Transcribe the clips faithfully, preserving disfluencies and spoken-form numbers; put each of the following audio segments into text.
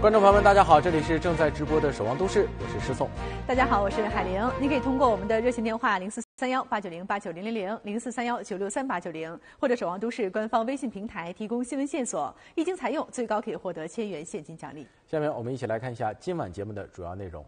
观众朋友们，大家好，这里是正在直播的《守望都市》，我是施颂。 大家好，我是海玲。您可以通过我们的热线电话零四三幺八九零八九零零零、零四三幺九六三八九零，或者《守望都市》官方微信平台提供新闻线索，一经采用，最高可以获得千元现金奖励。 下面我们一起来看一下今晚节目的主要内容。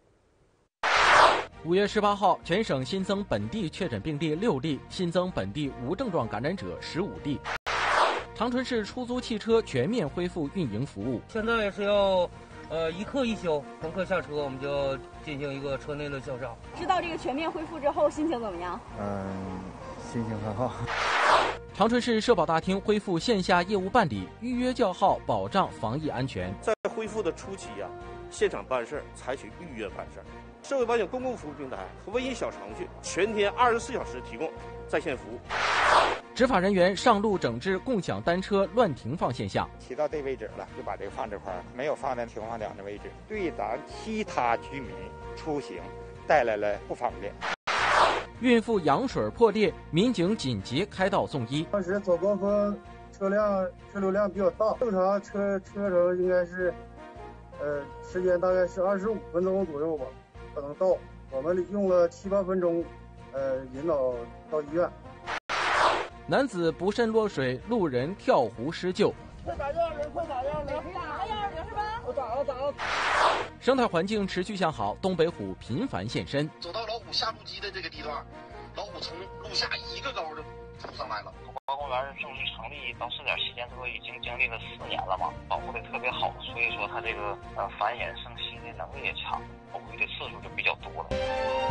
五月十八号，全省新增本地确诊病例六例，新增本地无症状感染者十五例。长春市出租汽车全面恢复运营服务。 现在是要，呃，一客一销，乘客下车我们就要进行一个车内的消杀。 知道这个全面恢复之后，心情怎么样？ 嗯，心情很好。 长春市社保大厅恢复线下业务办理，预约叫号，保障防疫安全。 在恢复的初期呀、啊，现场办事采取预约办事。社会保险公共服务平台和微信小程序全天二十四小时提供在线服务。 执法人员上路整治共享单车乱停放现象， 骑到这位置了，就把这个放这块儿，没有放在停放点的位置，对咱其他居民出行带来了不方便。 孕妇羊水破裂，民警紧急开道送医。 当时早高峰车辆车流量比较大，正常车车程应该是，呃，时间大概是二十五分钟左右吧，可能到。我们用了七八分钟，呃，引导到医院。 男子不慎落水，路人跳湖施救。 快打幺二零！快打幺二零！ 打幺二零是吧？ 我打了，打了。 生态环境持续向好，东北虎频繁现身。 走到老虎下路基的这个地段，老虎从路下一个高就扑上来了。 中华公园正式成立到试点期间之后，已经经历了四年了嘛，保护的特别好，所以说它这个呃繁衍生息的能力也强，保护的次数就比较多了。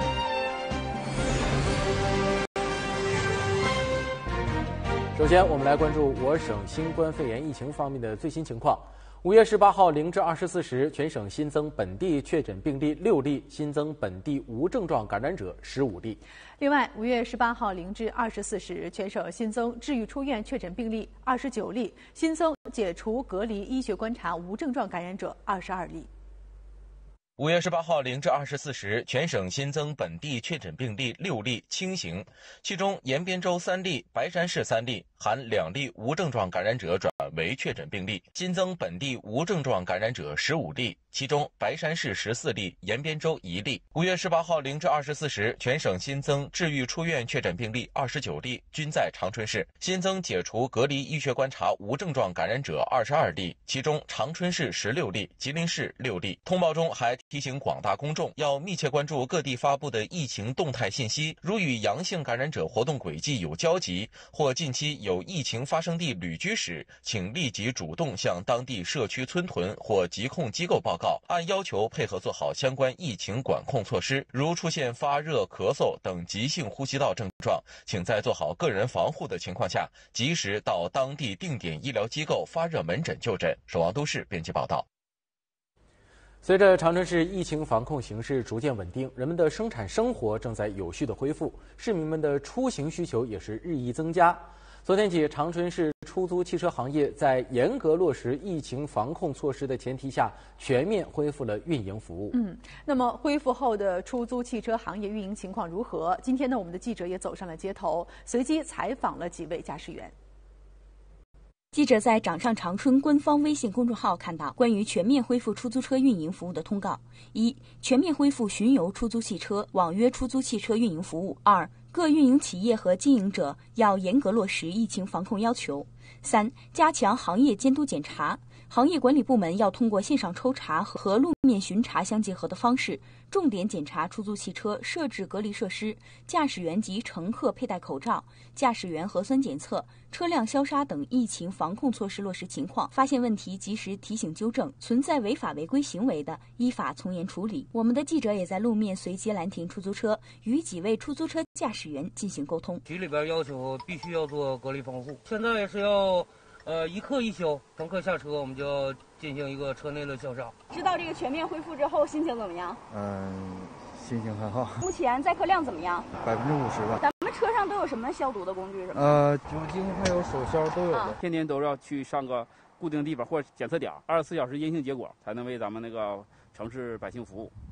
首先，我们来关注我省新冠肺炎疫情方面的最新情况。五月十八号零至二十四时，全省新增本地确诊病例六例，新增本地无症状感染者十五例。 另外，五月十八号零至二十四时，全省新增治愈出院确诊病例二十九例，新增解除隔离医学观察无症状感染者二十二例。 五月十八号零至二十四时，全省新增本地确诊病例六例，轻型，其中延边州三例，白山市三例，含两例无症状感染者转为确诊病例，新增本地无症状感染者十五例，其中白山市十四例，延边州一例。五月十八号零至二十四时，全省新增治愈出院确诊病例二十九例，均在长春市，新增解除隔离医学观察无症状感染者二十二例，其中长春市十六例，吉林市六例。通报中还提醒广大公众要密切关注各地发布的疫情动态信息，如与阳性感染者活动轨迹有交集，或近期有疫情发生地旅居时，请立即主动向当地社区村屯或疾控机构报告，按要求配合做好相关疫情管控措施。如出现发热、咳嗽等急性呼吸道症状，请在做好个人防护的情况下，及时到当地定点医疗机构发热门诊就诊。守望都市编辑报道。随着长春市疫情防控形势逐渐稳定，人们的生产生活正在有序的恢复，市民们的出行需求也是日益增加。昨天起，长春市出租汽车行业在严格落实疫情防控措施的前提下，全面恢复了运营服务。 嗯，那么恢复后的出租汽车行业运营情况如何？今天呢，我们的记者也走上了街头，随机采访了几位驾驶员。 记者在掌上长春官方微信公众号看到关于全面恢复出租车运营服务的通告：一、全面恢复巡游出租汽车、网约出租汽车运营服务；二、各运营企业和经营者要严格落实疫情防控要求；三、加强行业监督检查，行业管理部门要通过线上抽查和路面巡查相结合的方式，重点检查出租汽车设置隔离设施、驾驶员及乘客佩戴口罩、驾驶员核酸检测、车辆消杀等疫情防控措施落实情况，发现问题及时提醒纠正，存在违法违规行为的，依法从严处理。我们的记者也在路面随机拦停出租车，与几位出租车驾驶员进行沟通。 局里边要求必须要做隔离防护，现在是要呃一客一销，乘客下车我们就要进行一个车内的消杀。 知道这个全面恢复之后，心情怎么样？ 嗯，心情很好。 目前载客量怎么样？ 百分之五十吧。 咱们车上都有什么消毒的工具？什么？ 呃，酒精还有手消都有的。 啊、 天天都要去上个固定地方或者检测点，二十四小时阴性结果才能为咱们那个城市百姓服务。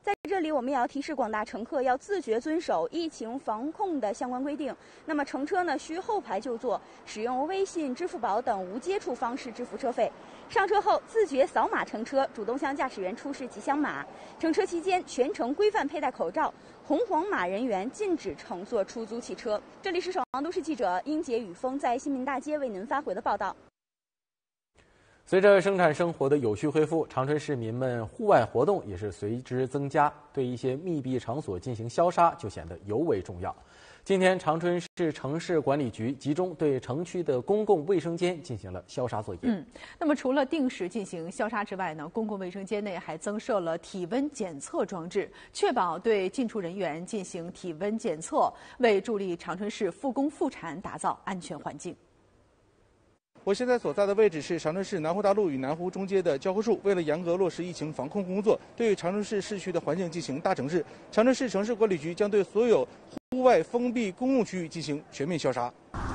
在这里，我们也要提示广大乘客要自觉遵守疫情防控的相关规定。那么乘车呢，需后排就坐，使用微信、支付宝等无接触方式支付车费。上车后自觉扫码乘车，主动向驾驶员出示吉祥码。乘车期间全程规范佩戴口罩。红黄码人员禁止乘坐出租汽车。这里是守望都市记者英杰、雨峰在新民大街为您发回的报道。 随着生产生活的有序恢复，长春市民们户外活动也是随之增加，对一些密闭场所进行消杀就显得尤为重要。今天，长春市城市管理局集中对城区的公共卫生间进行了消杀作业。 嗯，那么除了定时进行消杀之外呢，公共卫生间内还增设了体温检测装置，确保对进出人员进行体温检测，为助力长春市复工复产打造安全环境。 我现在所在的位置是长春市南湖大路与南湖中街的交汇处。为了严格落实疫情防控工作，对长春市市区的环境进行大整治，长春市城市管理局将对所有户外封闭公共区域进行全面消杀。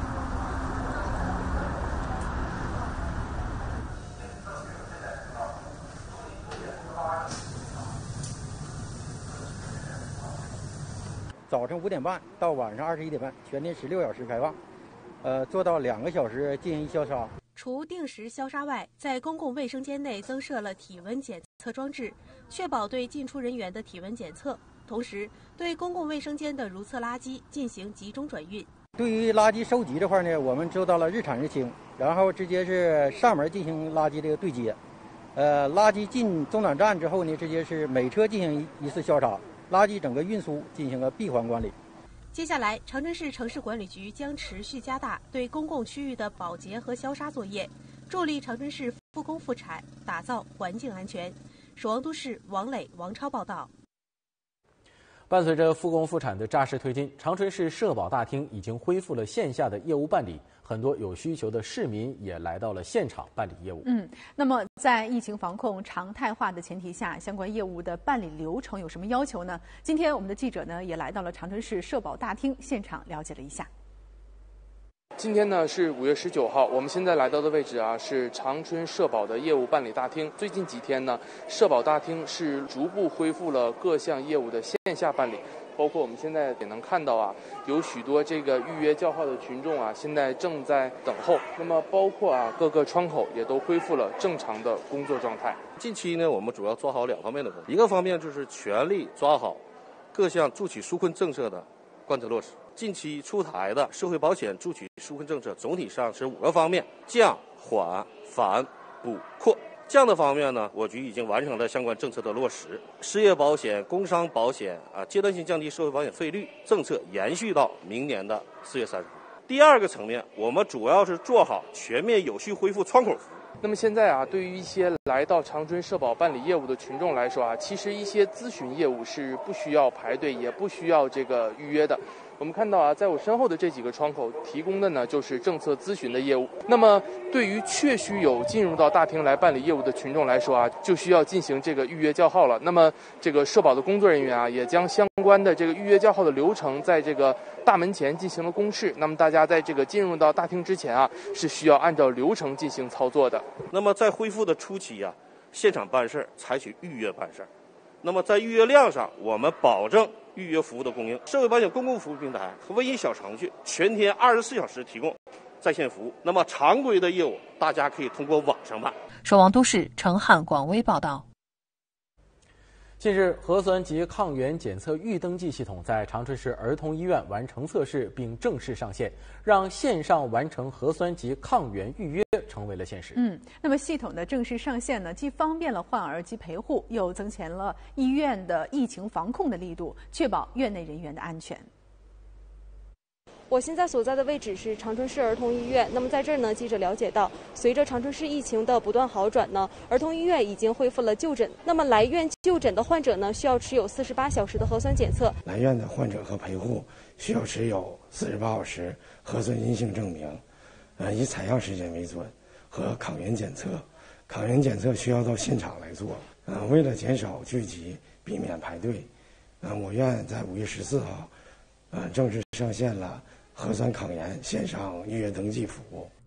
早晨五点半到晚上二十一点半，全天十六小时开放。呃，做到两个小时进行消杀。 除定时消杀外，在公共卫生间内增设了体温检测装置，确保对进出人员的体温检测。同时，对公共卫生间的如厕垃圾进行集中转运。 对于垃圾收集这块呢，我们做到了日产日清，然后直接是上门进行垃圾这个对接。呃，垃圾进中转站之后呢，直接是每车进行一次消杀，垃圾整个运输进行了闭环管理。 接下来，长春市城市管理局将持续加大对公共区域的保洁和消杀作业，助力长春市复工复产，打造环境安全。守望都市王磊、王超报道。 伴随着复工复产的扎实推进，长春市社保大厅已经恢复了线下的业务办理，很多有需求的市民也来到了现场办理业务。 嗯，那么在疫情防控常态化的前提下，相关业务的办理流程有什么要求呢？今天我们的记者呢也来到了长春市社保大厅现场了解了一下。 今天呢是五月十九号，我们现在来到的位置啊是长春社保的业务办理大厅。最近几天呢，社保大厅是逐步恢复了各项业务的线下办理，包括我们现在也能看到啊，有许多这个预约叫号的群众啊，现在正在等候。那么包括啊各个窗口也都恢复了正常的工作状态。 近期呢，我们主要抓好两方面的工作，一个方面就是全力抓好各项助企纾困政策的贯彻落实。近期出台的社会保险助企纾困政策总体上是五个方面：降、缓、返、补、扩。降的方面呢，我局已经完成了相关政策的落实，失业保险、工伤保险啊阶段性降低社会保险费率政策延续到明年的四月三十号。第二个层面，我们主要是做好全面有序恢复窗口服务。 那么现在啊，对于一些来到长春社保办理业务的群众来说啊，其实一些咨询业务是不需要排队，也不需要这个预约的。我们看到啊，在我身后的这几个窗口提供的呢，就是政策咨询的业务。那么，对于确需有进入到大厅来办理业务的群众来说啊，就需要进行这个预约叫号了。那么，这个社保的工作人员啊，也将相关的这个预约叫号的流程，在这个大门前进行了公示。那么，大家在这个进入到大厅之前啊，是需要按照流程进行操作的。 那么，在恢复的初期啊，现场办事采取预约办事。那么，在预约量上，我们保证预约服务的供应，社会保险公共服务平台和微信小程序全天二十四小时提供在线服务。那么常规的业务，大家可以通过网上办。 守望都市陈汉、广威报道。 近日，核酸及抗原检测预登记系统在长春市儿童医院完成测试并正式上线，让线上完成核酸及抗原预约成为了现实。 嗯，那么系统的正式上线呢，既方便了患儿及陪护，又增强了医院的疫情防控的力度，确保院内人员的安全。 我现在所在的位置是长春市儿童医院。那么在这儿呢，记者了解到，随着长春市疫情的不断好转呢，儿童医院已经恢复了就诊。那么来院就诊的患者呢，需要持有四十八小时的核酸检测。 来院的患者和陪护需要持有四十八小时核酸阴性证明，呃，以采样时间为准，和抗原检测。抗原检测需要到现场来做。呃，为了减少聚集，避免排队，呃，我院在五月十四号，呃，正式上线了核酸抗原线上预约登记服务。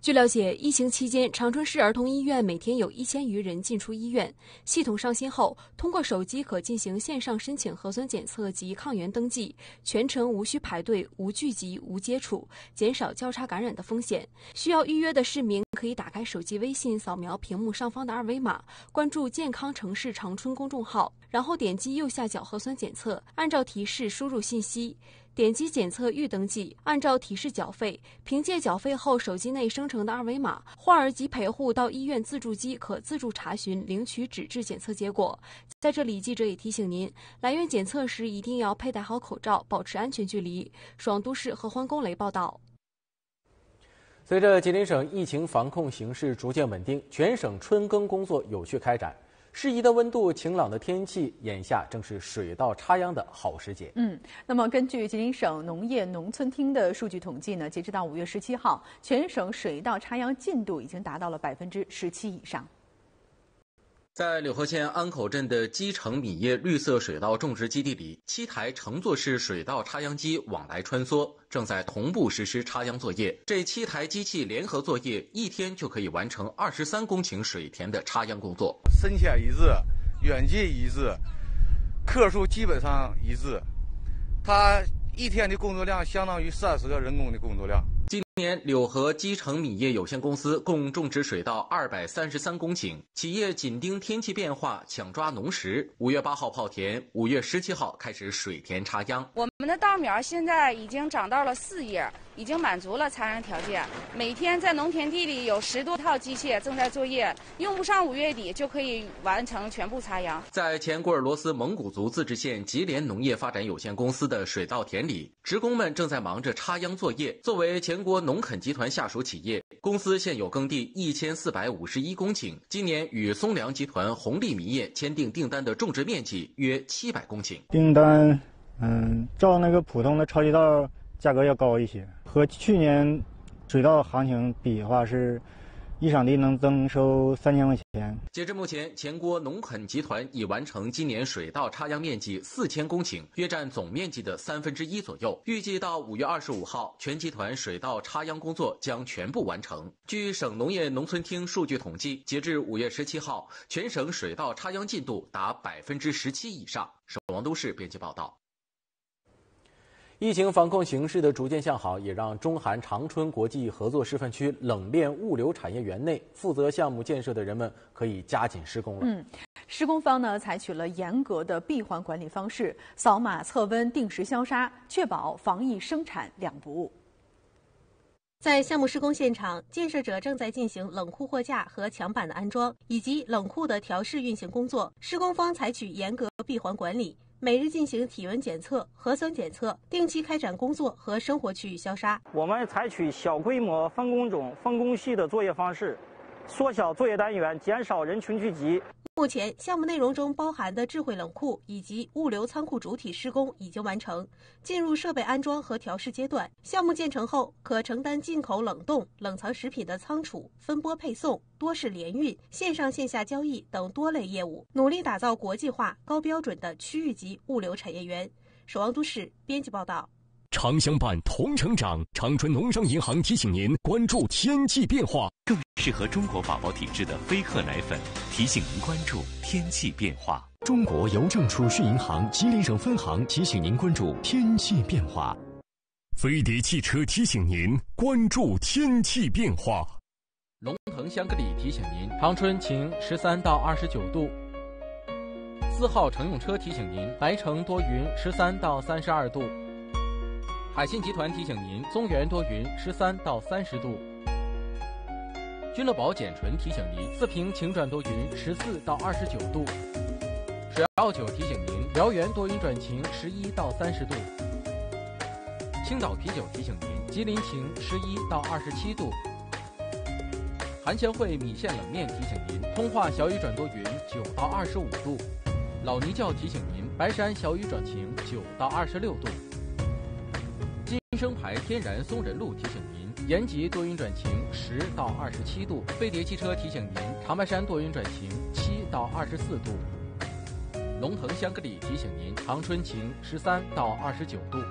据了解，疫情期间，长春市儿童医院每天有一千余人进出医院。系统上线后，通过手机可进行线上申请核酸检测及抗原登记，全程无需排队、无聚集、无接触，减少交叉感染的风险。需要预约的市民可以打开手机微信，扫描屏幕上方的二维码，关注“健康城市长春”公众号，然后点击右下角核酸检测，按照提示输入信息。点击检测预登记，按照提示缴费，凭借缴费后手机内生成的二维码，患儿及陪护到医院自助机可自助查询领取纸质检测结果。在这里，记者也提醒您，来院检测时一定要佩戴好口罩，保持安全距离。爽都市何欢龚雷报道。 随着吉林省疫情防控形势逐渐稳定，全省春耕工作有序开展。适宜的温度、晴朗的天气，眼下正是水稻插秧的好时节。 嗯，那么根据吉林省农业农村厅的数据统计呢，截止到五月十七号，全省水稻插秧进度已经达到了百分之十七以上。 在柳河县安口镇的基成米业绿色水稻种植基地里，七台乘坐式水稻插秧机往来穿梭，正在同步实施插秧作业。这七台机器联合作业，一天就可以完成二十三公顷水田的插秧工作。 深浅一致，远近一致，克数基本上一致。它一天的工作量相当于三十个人工的工作量。 今年柳河基成米业有限公司共种植水稻二百三十三公顷，企业紧盯天气变化，抢抓农时。五月八号泡田，五月十七号开始水田插秧。 我们的稻苗现在已经长到了四叶，已经满足了插秧条件。每天在农田地里有十多套机械正在作业，用不上五月底就可以完成全部插秧。 在前古尔罗斯蒙古族自治县吉联农业发展有限公司的水稻田里，职工们正在忙着插秧作业。作为全国农垦集团下属企业，公司现有耕地一千四百五十一公顷，今年与松粮集团红利米业签订订单的种植面积约七百公顷。 订单，嗯，照那个普通的超级稻价格要高一些，和去年水稻行情比的话是。一场地能增收三千块钱。 截至目前，前郭农垦集团已完成今年水稻插秧面积四千公顷，约占总面积的三分之一左右。预计到五月二十五号，全集团水稻插秧工作将全部完成。据省农业农村厅数据统计，截至五月十七号，全省水稻插秧进度达百分之十七以上。省王都市编辑报道。疫情防控形势的逐渐向好，也让中韩长春国际合作示范区冷链物流产业园内负责项目建设的人们可以加紧施工了。 嗯，施工方呢采取了严格的闭环管理方式，扫码测温、定时消杀，确保防疫生产两不误。 在项目施工现场，建设者正在进行冷库货架和墙板的安装，以及冷库的调试运行工作。施工方采取严格闭环管理。每日进行体温检测、核酸检测，定期开展工作和生活区域消杀。 我们采取小规模分工种、分工序的作业方式，缩小作业单元，减少人群聚集。 目前，项目内容中包含的智慧冷库以及物流仓库主体施工已经完成，进入设备安装和调试阶段。项目建成后，可承担进口冷冻、冷藏食品的仓储、分拨配送、多式联运、线上线下交易等多类业务，努力打造国际化、高标准的区域级物流产业园。守望都市编辑报道。 常相伴，同成长。长春农商银行提醒您关注天气变化。 更适合中国宝宝体质的飞鹤奶粉，提醒您关注天气变化。 中国邮政储蓄银行吉林省分行提醒您关注天气变化。飞迪汽车提醒您关注天气变化。 龙腾香格里提醒您，长春晴十三到二十九度。四号乘用车提醒您，白城多云十三到三十二度。海信集团提醒您，松原多云十三到三十度。君乐宝简纯提醒您，四平晴转多云十四到二十九度。水奥酒提醒您，辽源多云转晴十一到三十度。青岛啤酒提醒您，吉林晴十一到二十七度。韩贤惠米线冷面提醒您，通化小雨转多云九到二十五度。老泥教提醒您，白山小雨转晴九到二十六度。金生牌天然松仁露提醒您，延吉多云转晴十到二十七度。飞碟汽车提醒您，长白山多云转晴七到二十四度。龙腾香格里提醒您，长春晴十三到二十九度。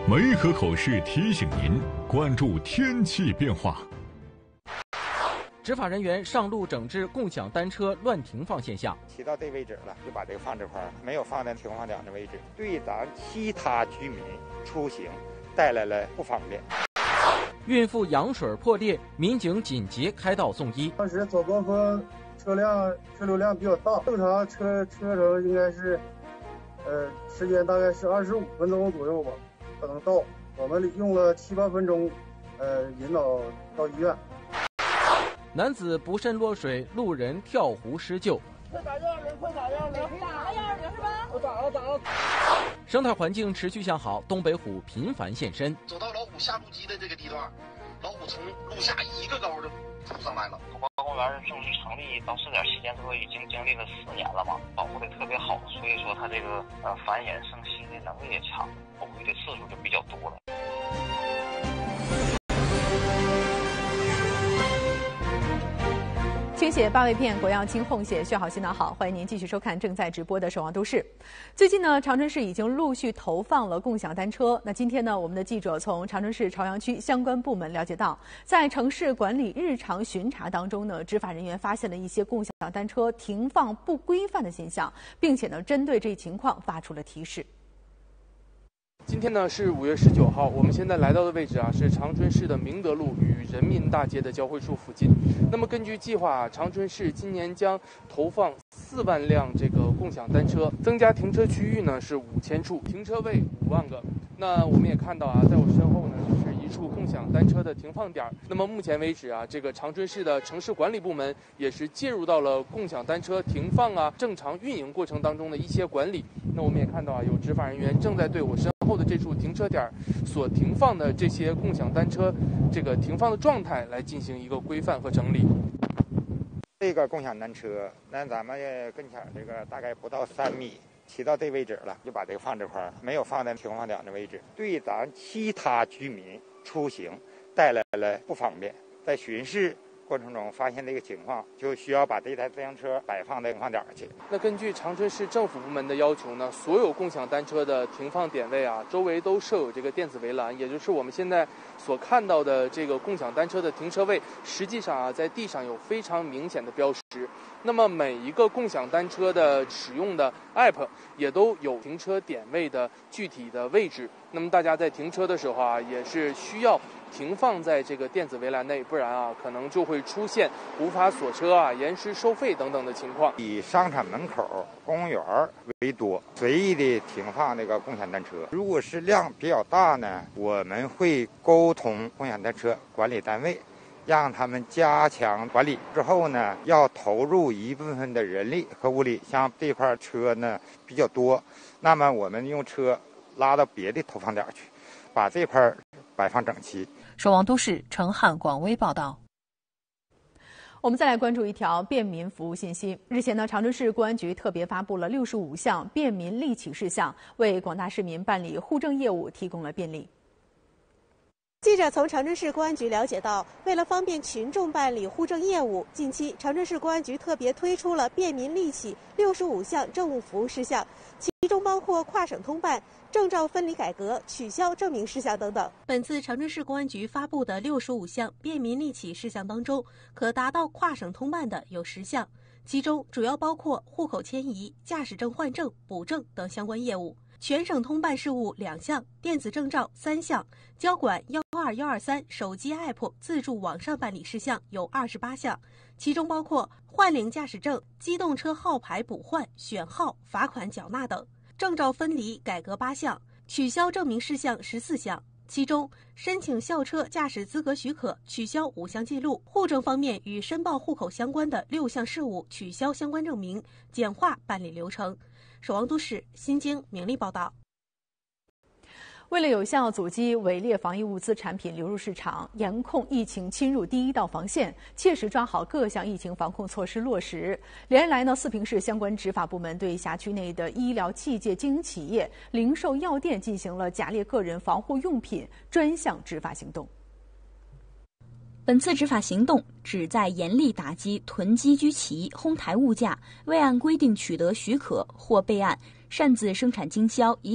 梅河口市提醒您关注天气变化。 执法人员上路整治共享单车乱停放现象， 骑到这位置了，就把这个放这块儿，没有放在停放点的位置，对咱其他居民出行带来了不方便。 孕妇羊水破裂，民警紧急开道送医。 当时早高峰车辆车流量比较大，正常车车程应该是，呃，时间大概是二十五分钟左右吧，可能到。我们用了七八分钟，呃，引导到医院。 男子不慎落水，路人跳湖施救。 快打幺二零！快打幺二零！打了幺二零是吧？我打了打了。 生态环境持续向好，东北虎频繁现身。 走到老虎下路基的这个地段，老虎从路下一个高的扑上来了。 土瓜公园正式成立到试点期间之后，已经经历了四年了嘛，保护的特别好，所以说它这个呃繁衍生息的能力也强，保护的次数就比较多了。 清血八味片，国药清红血，血好心脑好。欢迎您继续收看正在直播的《守望都市》。最近呢，长春市已经陆续投放了共享单车。那今天呢，我们的记者从长春市朝阳区相关部门了解到，在城市管理日常巡查当中呢，执法人员发现了一些共享单车停放不规范的现象，并且呢，针对这一情况发出了提示。 今天呢是五月十九号，我们现在来到的位置啊是长春市的明德路与人民大街的交汇处附近。那么根据计划，长春市今年将投放四万辆这个共享单车，增加停车区域呢是五千处，停车位五万个。那我们也看到啊，在我身后呢就是一处共享单车的停放点。那么目前为止啊，这个长春市的城市管理部门也是介入到了共享单车停放啊正常运营过程当中的一些管理。那我们也看到啊，有执法人员正在对我身后的这处停车点所停放的这些共享单车这个停放的状态来进行一个规范和整理。 这个共享单车，那咱们跟前这个大概不到三米，骑到这位置了，就把这个放这块儿，没有放在停放点的位置，对咱其他居民出行带来了不方便。在巡视过程中发现这个情况，就需要把这台自行车摆放在停放点去。 那根据长春市政府部门的要求呢，所有共享单车的停放点位啊，周围都设有这个电子围栏，也就是我们现在所看到的这个共享单车的停车位，实际上啊，在地上有非常明显的标识。那么每一个共享单车的使用的 app 也都有停车点位的具体的位置。那么大家在停车的时候啊，也是需要停放在这个电子围栏内，不然啊，可能就会出现无法锁车啊、延时收费等等的情况。 以商场门口、公园为多，随意的停放这个共享单车。如果是量比较大呢，我们会沟通共享单车管理单位，让他们加强管理。之后呢，要投入一部分的人力和物力，像这块车呢比较多，那么我们用车拉到别的投放点去，把这块摆放整齐。 守望都市陈汉广微报道。我们再来关注一条便民服务信息。日前呢，长春市公安局特别发布了六十五项便民利企事项，为广大市民办理户政业务提供了便利。 记者从长春市公安局了解到，为了方便群众办理户政业务，近期长春市公安局特别推出了便民利企六十五项政务服务事项，其中包括跨省通办、证照分离改革、取消证明事项等等。本次长春市公安局发布的六十五项便民利企事项当中，可达到跨省通办的有十项，其中主要包括户口迁移、驾驶证换证、补证等相关业务。全省通办事务两项，电子证照三项，交管幺二幺二三手机 app 自助网上办理事项有二十八项，其中包括换领驾驶证、机动车号牌补换、选号、罚款缴纳等；证照分离改革八项，取消证明事项十四项，其中申请校车驾驶资格许可取消五项记录；户政方面与申报户口相关的六项事务取消相关证明，简化办理流程。守望都市新京明利报道。为了有效阻击伪劣防疫物资产品流入市场，严控疫情侵入第一道防线，切实抓好各项疫情防控措施落实。连日来呢，四平市相关执法部门对辖区内的医疗器械经营企业、零售药店进行了假列个人防护用品专项执法行动。 本次执法行动旨在严厉打击囤积居奇、哄抬物价、未按规定取得许可或备案擅自生产经销以假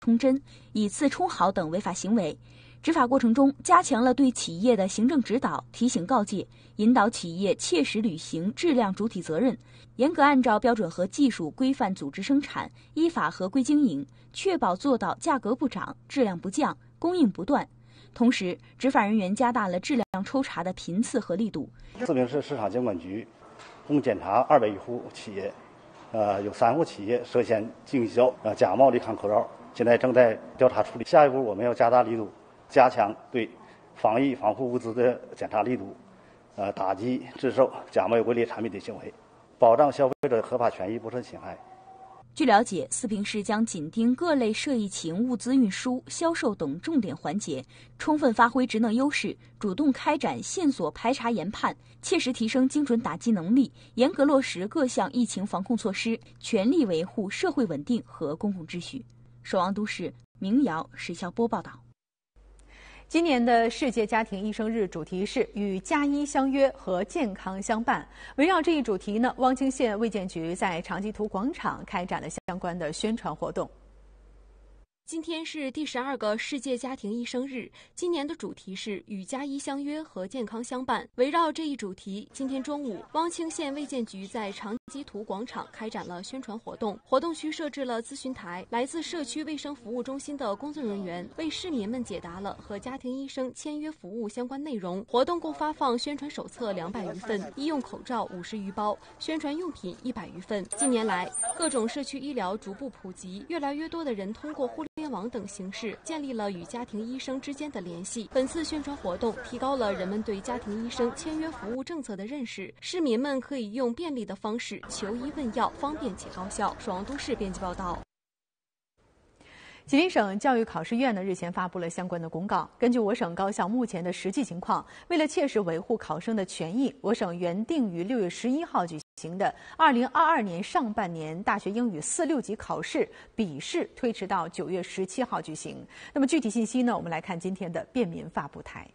充真、以次充好等违法行为。执法过程中，加强了对企业的行政指导、提醒告诫，引导企业切实履行质量主体责任，严格按照标准和技术规范组织生产，依法合规经营，确保做到价格不涨、质量不降、供应不断。同时，执法人员加大了质量抽查的频次和力度。 四平市市场监管局共检查二百余户企业，呃，有三户企业涉嫌经销呃假冒利康口罩，现在正在调查处理。下一步我们要加大力度，加强对防疫防护物资的检查力度，呃，打击制售假冒伪劣产品的行为，保障消费者合法权益不受侵害。 据了解，四平市将紧盯各类涉疫情物资运输、销售等重点环节，充分发挥职能优势，主动开展线索排查研判，切实提升精准打击能力，严格落实各项疫情防控措施，全力维护社会稳定和公共秩序。守望都市，明瑶、石潇波报道。 今年的世界家庭医生日主题是与家医相约和健康相伴。围绕这一主题呢，汪清县卫健局在长吉图广场开展了相关的宣传活动。 今天是第十二个世界家庭医生日，今年的主题是与家医相约和健康相伴。围绕这一主题，今天中午，汪清县卫健局在长吉图广场开展了宣传活动。活动区设置了咨询台，来自社区卫生服务中心的工作人员为市民们解答了和家庭医生签约服务相关内容。活动共发放宣传手册两百余份，医用口罩五十余包，宣传用品一百余份。近年来，各种社区医疗逐步普及，越来越多的人通过互联互联网等形式建立了与家庭医生之间的联系。本次宣传活动提高了人们对家庭医生签约服务政策的认识，市民们可以用便利的方式求医问药，方便且高效。守望都市编辑报道。 吉林省教育考试院呢日前发布了相关的公告。根据我省高校目前的实际情况，为了切实维护考生的权益，我省原定于六月十一号举行的二零二二年上半年大学英语四六级考试笔试推迟到九月十七号举行。那么具体信息呢，我们来看今天的便民发布台。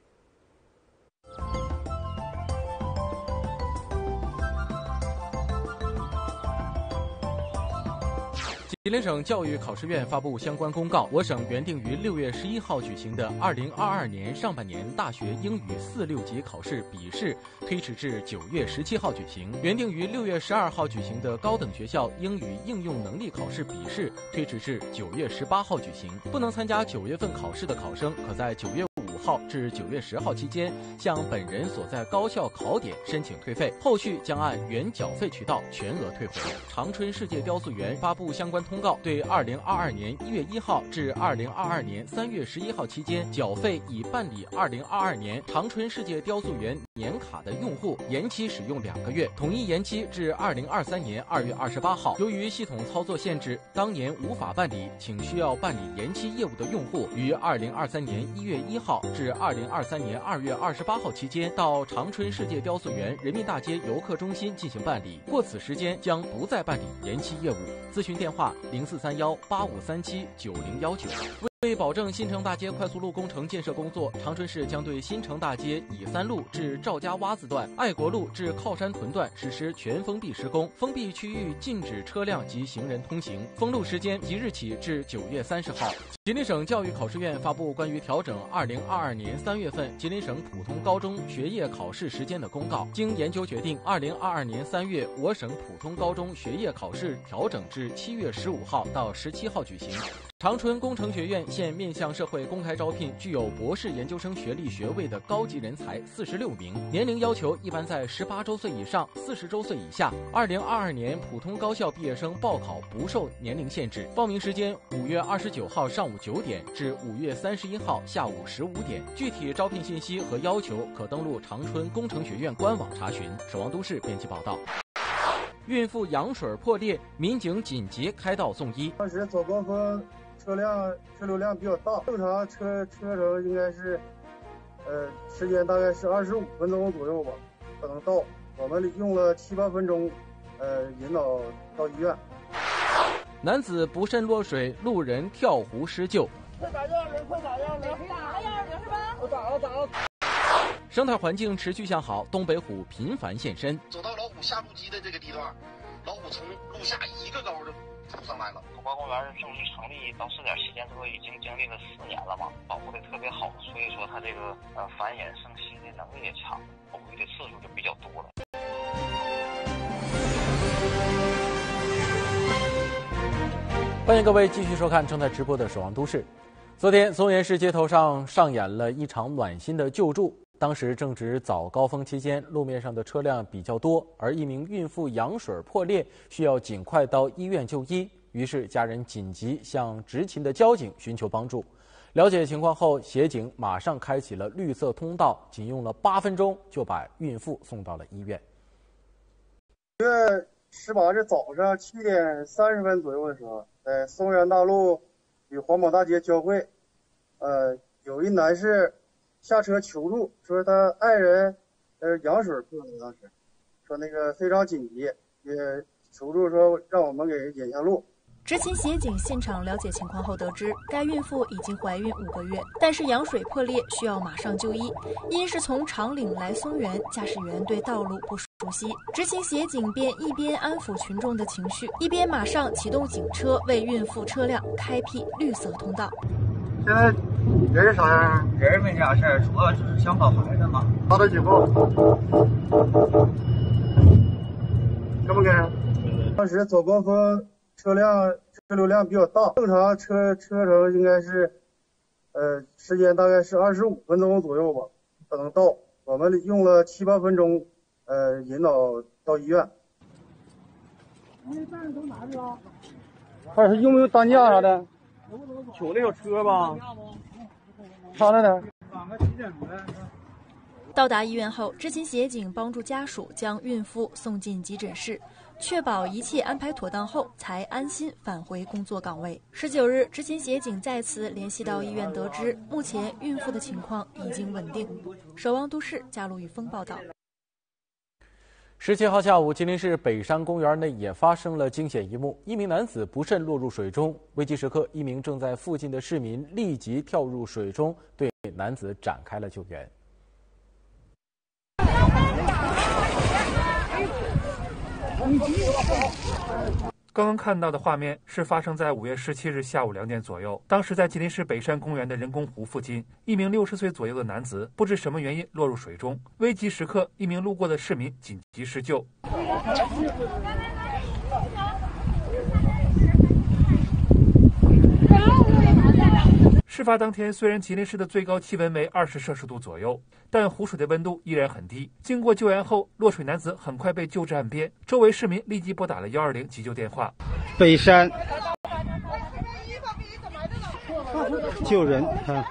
吉林省教育考试院发布相关公告，我省原定于六月十一号举行的二零二二年上半年大学英语四六级考试笔试推迟至九月十七号举行；原定于六月十二号举行的高等学校英语应用能力考试笔试推迟至九月十八号举行。不能参加九月份考试的考生，可在九月五号至九月十号期间向本人所在高校考点申请退费，后续将按原缴费渠道全额退回。长春世界雕塑园发布相关通告，对二零二二年一月一号至二零二二年三月十一号期间缴费已办理二零二二年长春世界雕塑园年卡的用户延期使用两个月，统一延期至二零二三年二月二十八号。由于系统操作限制，当年无法办理，请需要办理延期业务的用户于二零二三年一月一号至二零二三年二月二十八号期间到长春世界雕塑园人民大街游客中心进行办理，过此时间将不再办理延期业务。咨询电话零四三幺八五三七九零幺九。为保证新城大街快速路工程建设工作，长春市将对新城大街乙三路至赵家洼子段、爱国路至靠山屯段实施全封闭施工，封闭区域禁止车辆及行人通行。封路时间即日起至九月三十号。吉林省教育考试院发布关于调整二零二二年三月份吉林省普通高中学业考试时间的公告，经研究决定，二零二二年三月我省普通高中学业考试调整至七月十五号到十七号举行。长春工程学院现面向社会公开招聘具有博士研究生学历学位的高级人才四十六名，年龄要求一般在十八周岁以上、四十周岁以下。二零二二年普通高校毕业生报考不受年龄限制，报名时间五月二十九号上午九点至五月三十一号下午十五点。具体招聘信息和要求可登录长春工程学院官网查询。守望都市编辑报道。孕妇羊水破裂，民警紧急开道送医。 当时走高峰。车辆车流量比较大，正常车车程应该是，呃，时间大概是二十五分钟左右吧，可能到。我们用了七八分钟，呃，引导到医院。 男子不慎落水，路人跳湖施救。 快打幺二零，快打幺二零！打了幺二零是吧？我打了打了。 生态环境持续向好，东北虎频繁现身。 走到老虎下路基的这个地段，老虎从路下一个高的出上来了。 普瓜公园正式成立到试点期间之后，已经经历了四年了嘛，保护的特别好，所以说它这个呃繁衍生息的能力也强，保育的次数就比较多了。 欢迎各位继续收看正在直播的《守望都市》。昨天，松原市街头上上演了一场暖心的救助。当时正值早高峰期间，路面上的车辆比较多，而一名孕妇羊水破裂，需要尽快到医院就医。于是家人紧急向执勤的交警寻求帮助。了解情况后，协警马上开启了绿色通道，仅用了八分钟就把孕妇送到了医院。 五月十八日早上七点三十分左右的时候，在松原大路与黄堡大街交汇，呃，有一男士下车求助，说他爱人呃羊水破了，当时说那个非常紧急，也求助说让我们给引下路。 执勤协警现场了解情况后得知，该孕妇已经怀孕五个月，但是羊水破裂，需要马上就医。因是从长岭来松原，驾驶员对道路不熟悉，执勤协警便一边安抚群众的情绪，一边马上启动警车为孕妇车辆开辟绿色通道。 现在人啥人没啥事儿，主要就是想跑孩子嘛。 打到几号？跟不跟？当时早高峰车辆车流量比较大，正常车车程应该是，呃，时间大概是二十五分钟左右吧，才能到。我们用了七八分钟，呃，引导到医院。还是用没有担架啥的？ 有那有车吧？ 他那呢？ 到达医院后，执勤协警帮助家属将孕妇送进急诊室，确保一切安排妥当后，才安心返回工作岗位。十九日，执勤协警再次联系到医院，得知目前孕妇的情况已经稳定。守望都市，加鲁雨峰报道。 十七号下午，吉林市北山公园内也发生了惊险一幕，一名男子不慎落入水中。危急时刻，一名正在附近的市民立即跳入水中，对男子展开了救援。 刚刚看到的画面是发生在五月十七日下午两点左右。当时在吉林市北山公园的人工湖附近，一名六十岁左右的男子不知什么原因落入水中。危急时刻，一名路过的市民紧急施救。事发当天，虽然吉林市的最高气温为二十摄氏度左右，但湖水的温度依然很低。经过救援后，落水男子很快被救至岸边，周围市民立即拨打了一二零急救电话。 北山救人啊！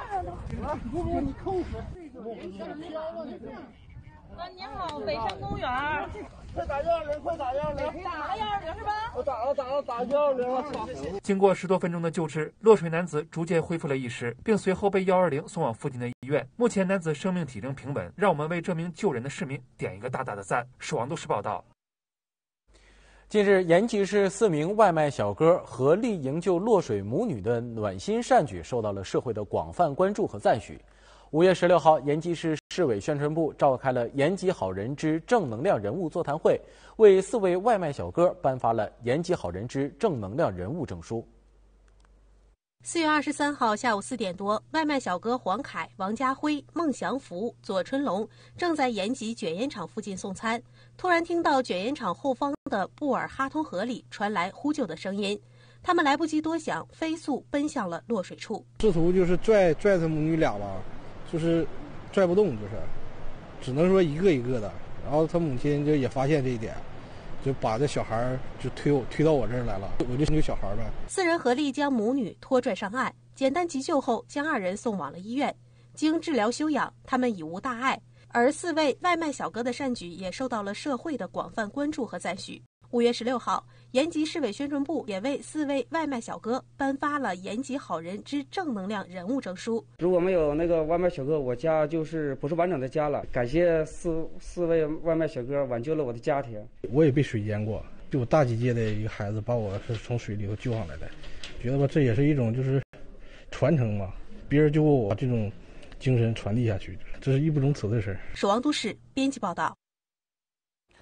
啊，你好，北山公园。快打幺二零，快打幺二零！打了幺二零是吧？我打了，打了，打幺二零了。 经过十多分钟的救治，落水男子逐渐恢复了意识，并随后被幺二零送往附近的医院。目前男子生命体征平稳，让我们为这名救人的市民点一个大大的赞。守望都市报道。 近日，延吉市四名外卖小哥合力营救落水母女的暖心善举受到了社会的广泛关注和赞许。五月十六号，延吉市市委宣传部召开了延吉好人之正能量人物座谈会，为四位外卖小哥颁发了延吉好人之正能量人物证书。 四月二十三号下午四点多，外卖小哥黄凯、王家辉、孟祥福、左春龙正在延吉卷烟厂附近送餐，突然听到卷烟厂后方的布尔哈通河里传来呼救的声音，他们来不及多想，飞速奔向了落水处， 试图就是拽拽他母女俩吧，就是拽不动，就是只能说一个一个的。然后他母亲就也发现这一点，就把这小孩就推我推到我这儿来了，我就救小孩呗。 四人合力将母女拖拽上岸，简单急救后将二人送往了医院。经治疗休养，他们已无大碍。而四位外卖小哥的善举也受到了社会的广泛关注和赞许。五月十六号，延吉市委宣传部也为四位外卖小哥颁发了延吉好人之正能量人物证书。 如果没有那个外卖小哥，我家就是不是完整的家了。感谢四四位外卖小哥挽救了我的家庭。 我也被水淹过，就我大姐姐的一个孩子把我是从水里头救上来的，觉得吧这也是一种就是传承嘛，别人救过我，这种精神传递下去，这是义不容辞的事儿。 守望都市编辑报道。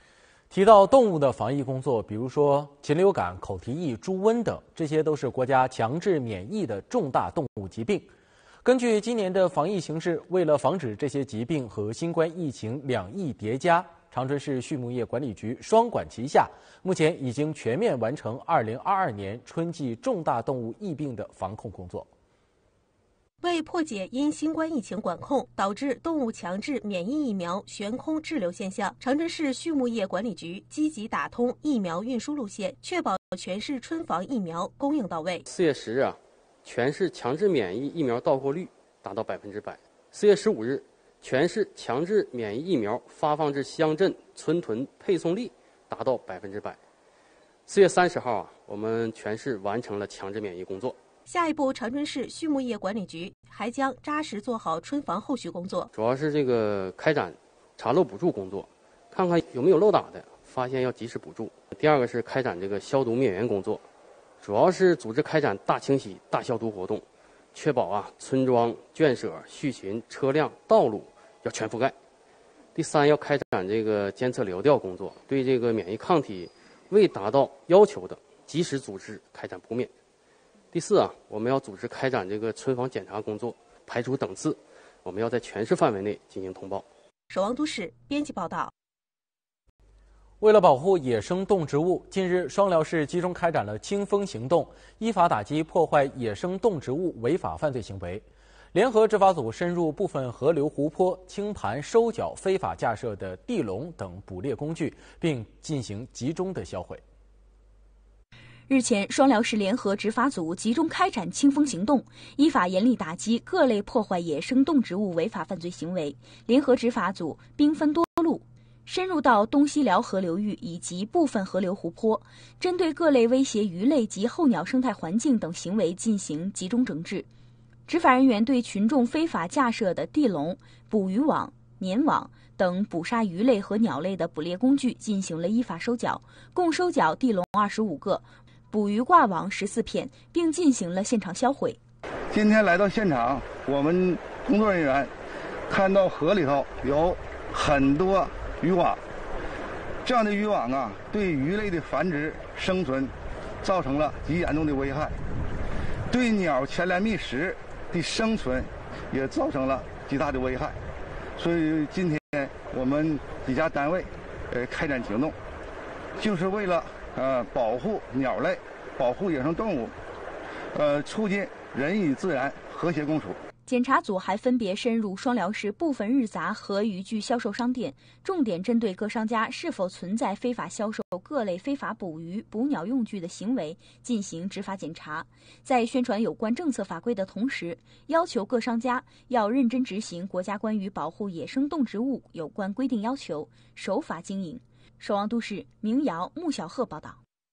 提到动物的防疫工作，比如说禽流感、口蹄疫、猪瘟等，这些都是国家强制免疫的重大动物疾病。根据今年的防疫形势，为了防止这些疾病和新冠疫情两疫叠加，长春市畜牧业管理局双管齐下，目前已经全面完成二零二二年春季重大动物疫病的防控工作。 为破解因新冠疫情管控导致动物强制免疫疫苗悬空滞留现象，长春市畜牧业管理局积极打通疫苗运输路线，确保全市春防疫苗供应到位。 四月十日啊，全市强制免疫疫苗到货率达到百分之百。四月十五日，全市强制免疫疫苗发放至乡镇村屯配送率达到百分之百。四月三十号啊，我们全市完成了强制免疫工作。 下一步，长春市畜牧业管理局还将扎实做好春防后续工作， 主要是这个开展查漏补助工作，看看有没有漏打的，发现要及时补助。第二个是开展这个消毒灭源工作，主要是组织开展大清洗、大消毒活动，确保啊村庄、圈舍、畜禽、车辆、道路要全覆盖。第三，要开展这个监测流调工作，对这个免疫抗体未达到要求的，及时组织开展补免。第四啊，我们要组织开展这个村防检查工作，排除等次，我们要在全市范围内进行通报。 守望都市编辑报道。 为了保护野生动植物，近日双辽市集中开展了清风行动，依法打击破坏野生动植物违法犯罪行为。联合执法组深入部分河流、湖泊，清盘收缴非法架设的地笼等捕猎工具，并进行集中的销毁。 日前，双辽市联合执法组集中开展清风行动，依法严厉打击各类破坏野生动植物违法犯罪行为。联合执法组兵分多路，深入到东西辽河流域以及部分河流湖泊，针对各类威胁鱼类及候鸟生态环境等行为进行集中整治。执法人员对群众非法架设的地笼、捕鱼网、粘网等捕杀鱼类和鸟类的捕猎工具进行了依法收缴，共收缴地笼二十五个。捕鱼挂网十四片，并进行了现场销毁。 今天来到现场，我们工作人员看到河里头有很多渔网，这样的渔网啊，对鱼类的繁殖生存造成了极严重的危害，对鸟潜来觅食的生存也造成了极大的危害。所以今天我们几家单位呃开展行动，就是为了呃，保护鸟类，保护野生动物，呃，促进人与自然和谐共处。 检查组还分别深入双辽市部分日杂和渔具销售商店，重点针对各商家是否存在非法销售各类非法捕鱼、捕鸟用具的行为进行执法检查。在宣传有关政策法规的同时，要求各商家要认真执行国家关于保护野生动植物有关规定要求，守法经营。守望都市明瑶、穆小鹤报道。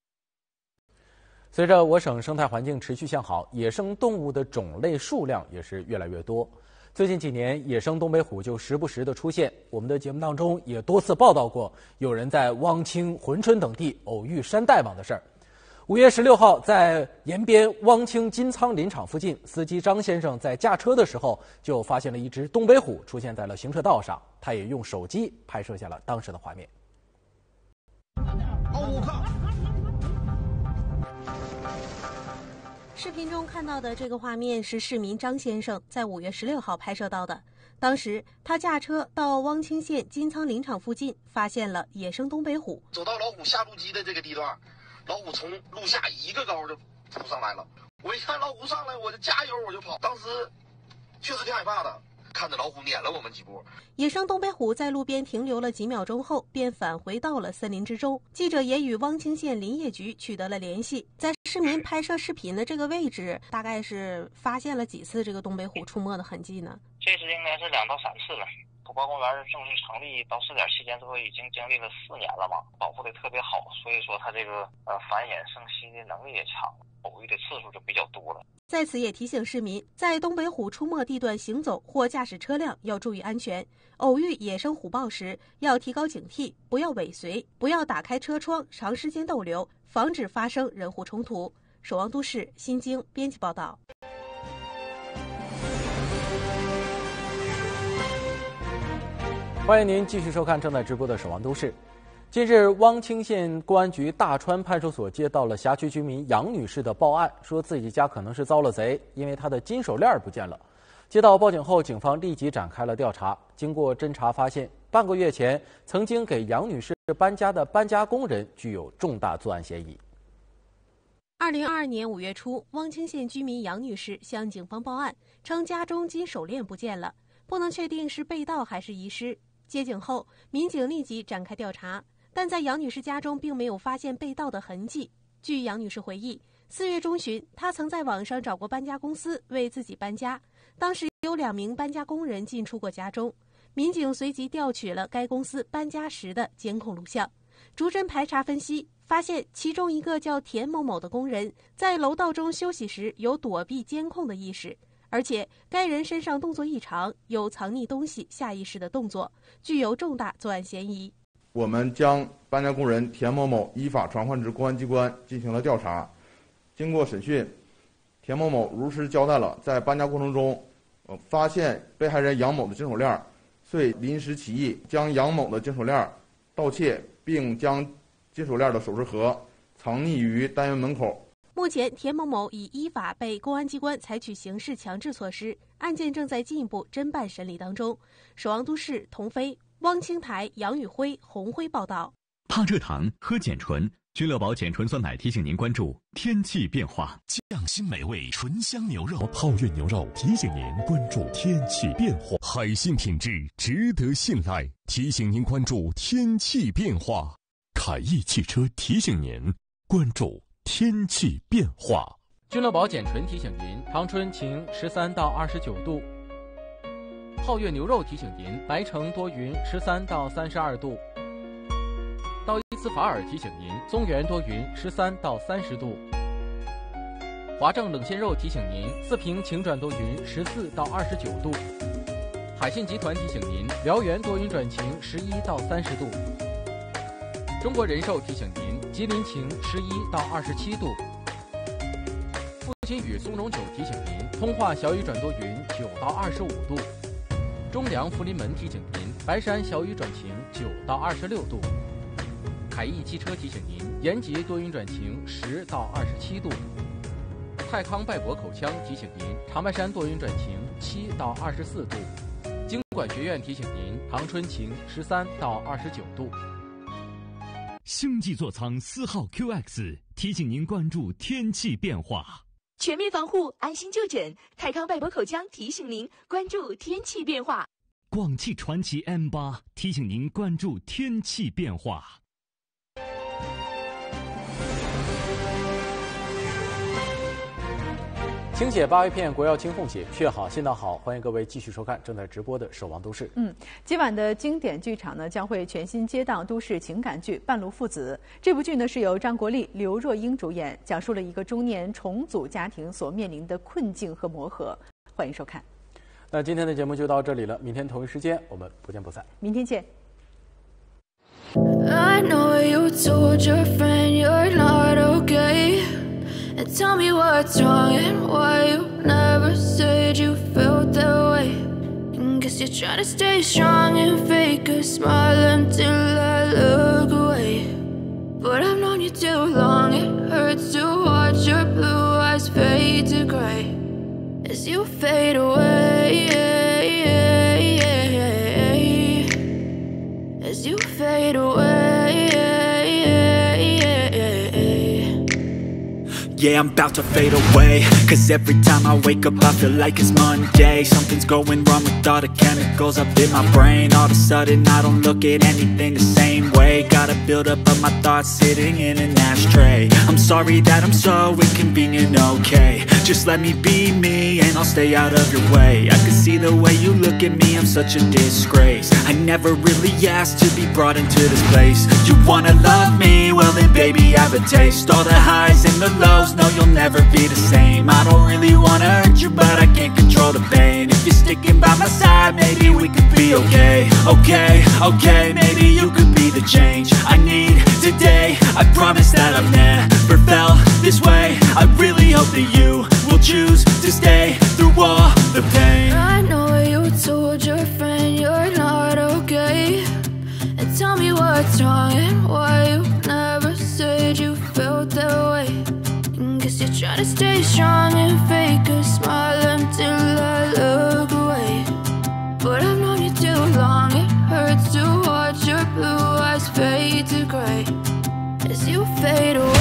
随着我省生态环境持续向好，野生动物的种类数量也是越来越多。最近几年，野生东北虎就时不时的出现。我们的节目当中也多次报道过，有人在汪清、珲春等地偶遇山大王的事儿。五月十六号，在延边汪清金仓林场附近，司机张先生在驾车的时候就发现了一只东北虎出现在了行车道上，他也用手机拍摄下了当时的画面。 哦，我靠！ 视频中看到的这个画面是市民张先生在五月十六号拍摄到的。当时他驾车到汪清县金仓林场附近，发现了野生东北虎。 走到老虎下路基的这个地段，老虎从路下一个高就扑上来了。我一看老虎上来，我就加油，我就跑。当时确实挺害怕的。看着老虎撵了我们几步。 野生东北虎在路边停留了几秒钟后，便返回到了森林之中。记者也与汪清县林业局取得了联系，在市民拍摄视频的这个位置，大概是发现了几次这个东北虎出没的痕迹呢？ 这次应该是两到三次了。土包公园正式成立到试点期间，这不已经经历了四年了嘛，保护的特别好，所以说它这个呃繁衍生息的能力也强，偶遇的次数就比较多了。 在此也提醒市民，在东北虎出没地段行走或驾驶车辆要注意安全。偶遇野生虎豹时，要提高警惕，不要尾随，不要打开车窗长时间逗留，防止发生人虎冲突。守望都市新京编辑报道。 欢迎您继续收看正在直播的《守望都市》。 近日，汪清县公安局大川派出所接到了辖区居民杨女士的报案，说自己家可能是遭了贼，因为她的金手链不见了。接到报警后，警方立即展开了调查。经过侦查发现，半个月前曾经给杨女士搬家的搬家工人具有重大作案嫌疑。 二零二二年五月初，汪清县居民杨女士向警方报案，称家中金手链不见了，不能确定是被盗还是遗失。接警后，民警立即展开调查。但在杨女士家中并没有发现被盗的痕迹。据杨女士回忆，四月中旬，她曾在网上找过搬家公司为自己搬家，当时有两名搬家工人进出过家中。民警随即调取了该公司搬家时的监控录像，逐帧排查分析，发现其中一个叫田某某的工人在楼道中休息时有躲避监控的意识，而且该人身上动作异常，有藏匿东西下意识的动作，具有重大作案嫌疑。 我们将搬家工人田某某依法传唤至公安机关进行了调查。经过审讯，田某某如实交代了在搬家过程中，呃，发现被害人杨某的金手链，遂临时起意将杨某的金手链盗窃，并将金手链的首饰盒藏匿于单元门口。 目前，田某某已依法被公安机关采取刑事强制措施，案件正在进一步侦办审理当中。守望都市童飞、汪清台、杨宇辉、洪辉报道。 怕热糖，喝碱醇。君乐宝碱醇酸奶提醒您关注天气变化。 匠心美味醇香牛肉，皓月牛肉提醒您关注天气变化。 海信品质值得信赖，提醒您关注天气变化。 凯翼汽车提醒您关注天气变化。 君乐宝碱醇提醒您，长春晴十三到二十九度。皓月牛肉提醒您，白城多云十三到三十二度。道伊斯法尔提醒您，松原多云十三到三十度。华正冷鲜肉提醒您，四平晴转多云十四到二十九度。海信集团提醒您，辽源多云转晴十一到三十度。中国人寿提醒您，吉林晴十一到二十七度。富新宇松茸酒提醒您，通化小雨转多云九到二十五度。中粮福临门提醒您，白山小雨转晴九到二十六度。凯翼汽车提醒您，延吉多云转晴十到二十七度。泰康拜博口腔提醒您，长白山多云转晴七到二十四度。经管学院提醒您，长春晴十三到二十九度。 星际座舱四号 Q X 提醒您关注天气变化。 全面防护，安心就诊。泰康拜博口腔提醒您关注天气变化。 广汽传祺 M 八提醒您关注天气变化。 清血八味片，国药清凤血，血好心脏好。欢迎各位继续收看正在直播的《守望都市》。 嗯，今晚的经典剧场呢，将会全新接档都市情感剧《半路父子》。这部剧呢是由张国立、刘若英主演，讲述了一个中年重组家庭所面临的困境和磨合。欢迎收看。 那今天的节目就到这里了，明天同一时间我们不见不散。 明天见。 I know you told your friend you're not okay. And tell me what's wrong and why you never said you felt that way. And guess you're trying to stay strong and fake a smile until I look away. But I've known you too long, it hurts to watch your blue eyes fade to gray as you fade away. As you fade away. Yeah, I'm about to fade away. Cause every time I wake up I feel like it's Monday. Something's going wrong with all the chemicals up in my brain. All of a sudden I don't look at anything the same way. Gotta build up of my thoughts sitting in an ashtray. I'm sorry that I'm so inconvenient, okay. Just let me be me and I'll stay out of your way. I can see the way you look at me, I'm such a disgrace. I never really asked to be brought into this place. You wanna love me? Well then baby have a taste. All the highs and the lows, no you'll never be the same. I don't really wanna hurt you but I can't control the pain. If you're sticking by my side maybe we could be okay. Okay, okay, maybe you could be the change I need today. I promise that I've never felt this way. I really hope that you will choose to stay through all the pain. I know you told your friend you're not okay. And tell me what's wrong and Try to stay strong and fake a smile until I look away. But I've known you too long, it hurts to watch your blue eyes fade to gray as you fade away.